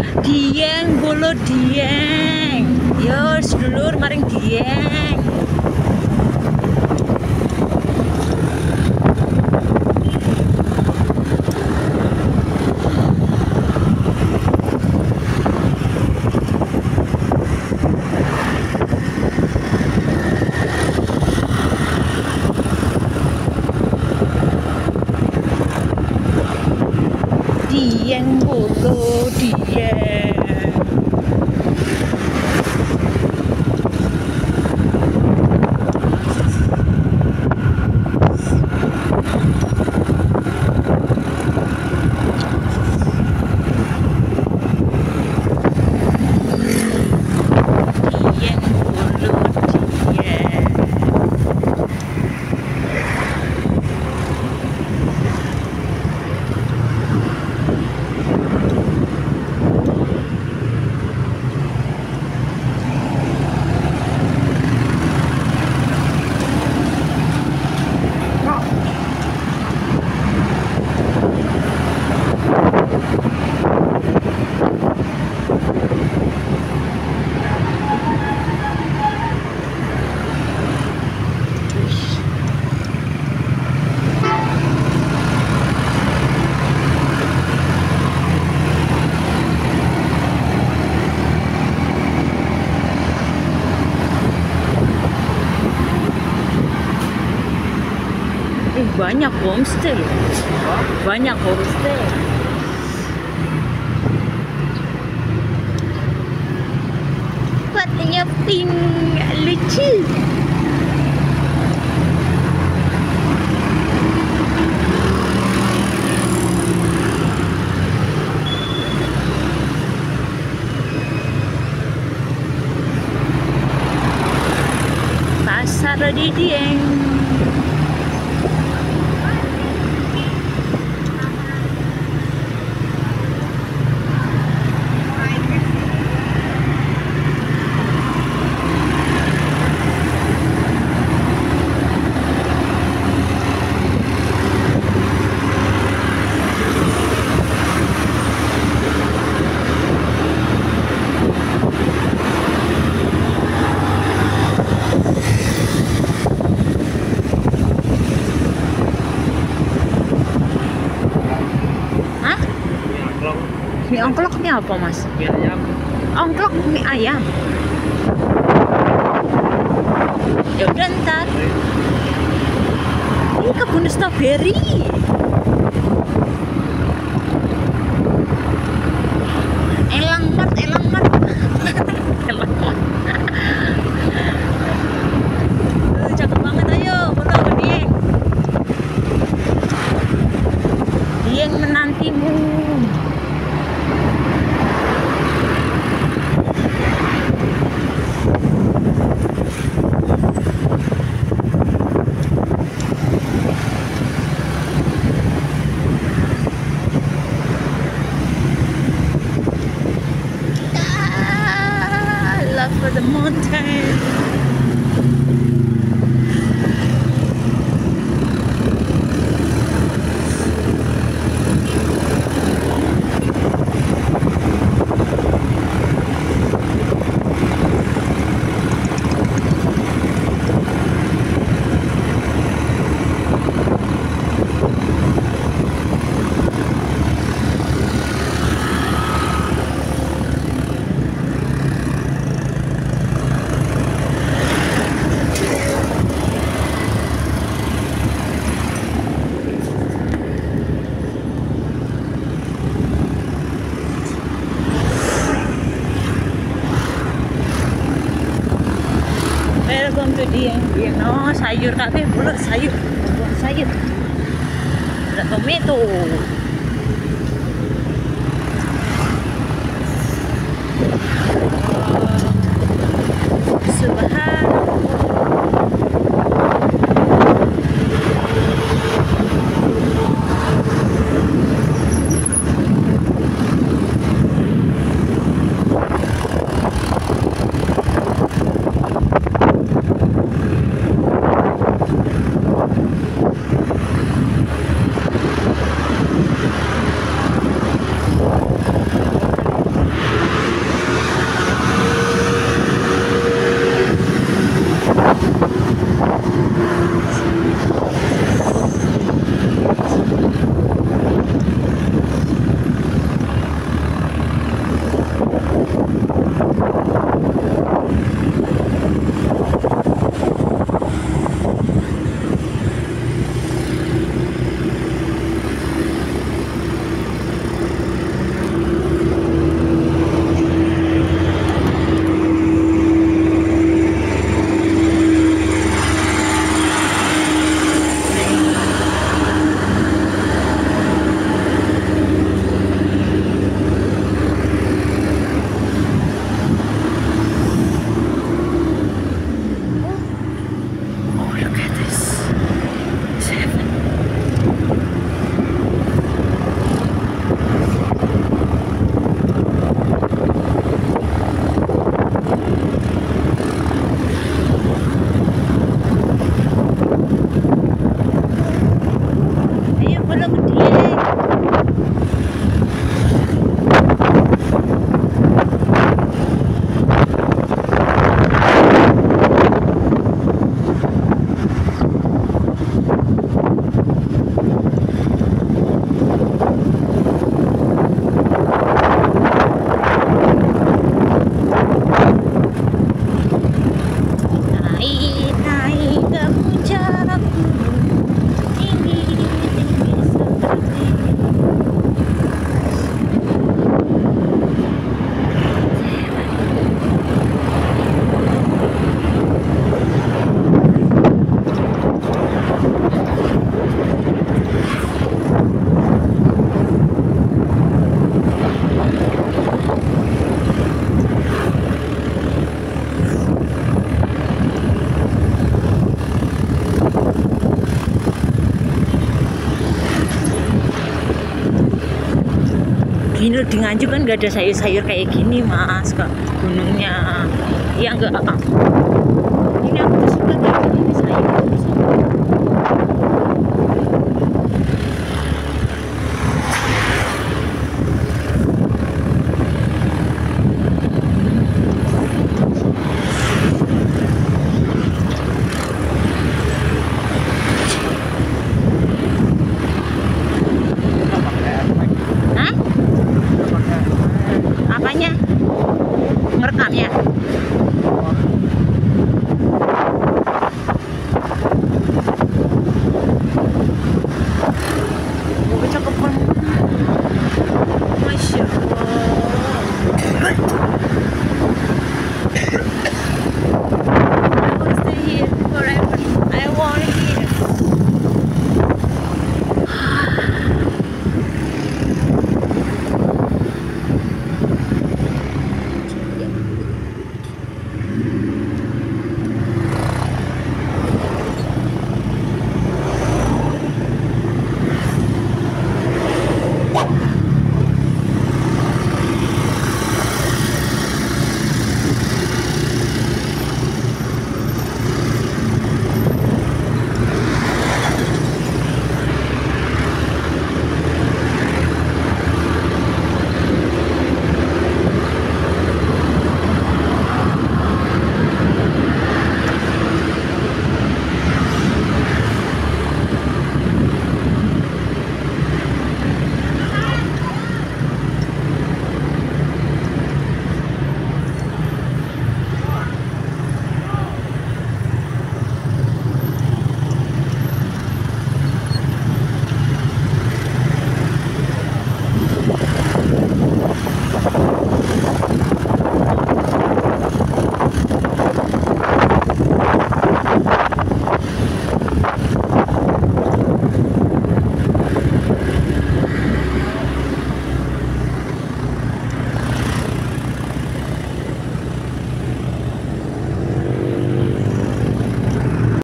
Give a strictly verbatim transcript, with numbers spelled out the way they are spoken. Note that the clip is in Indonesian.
Dieng bolo dieng. Yo sedulur maring dieng. Dieng bolo dieng. Dieng bolo dieng. Eh, banyak homestay loh. Banyak homestay. Fotonya pink, lucu. Pasar di Dieng. Mie ongklok ini apa, Mas? Mie ayam. Ongklok mie ayam. Ya udah ntar. Ini kebun stroberi. Elang mat, elang mat. Elang mat. Eh, cakep banget, ayo foto sama Dieng. Dieng menantimu. For the mountain. Welcome to Dieng. Dieng, no sayur kabeh, bulu sayur, buah sayur. Ada tomato. Kalau di Nganjuk kan nggak ada sayur-sayur kayak gini mas, kok gunungnya. Iya enggak? Ini aku tuh suka kayak gini sayur. Hah? Apanya? Ngerekamnya? Oh, cakep banget. Masya Allah. I will stay here forever. I want it here.